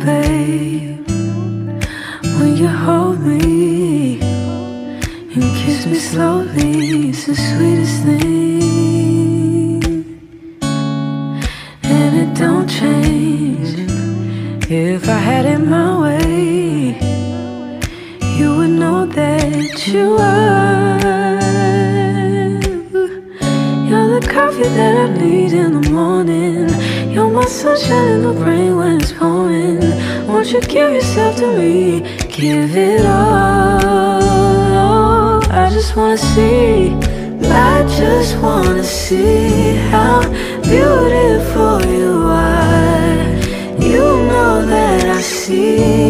babe, when you hold me and kiss me slowly, it's the sweetest thing. And it don't change. If I had it my way, you would know that you are. You're the coffee that I need in the morning. You're my sunshine in the rain when it's pouring. Won't you give yourself to me? Give it all. I just wanna see. I just wanna see how beautiful you are. You know that I see